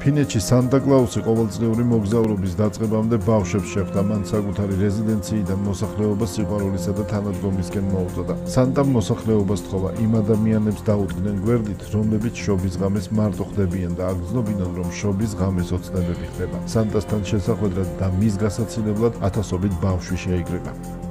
ფინეთში სანტა-კლაუსი ყოველწლიური მოგზაურობის დაწყებამდე ბავშვებს შეხვდა, მან საკუთარი რეზიდენციიდან მოსახლეობას სიყვარულისა და თანადგომისკენ მოუწოდა. სანტამ მოსახლეობას თხოვა იმ ადამიანებს დაუდგნენ გვერდით, რომლებიც შობის ღამეს მარტო ხდებიან და აგრძნობინონ, რომ შობის ღამეს ოცნებები ხდება. სანტასთან შესახვედრად და მის გასაცილებლად ათასობით ბავშვი შეიკრიბა.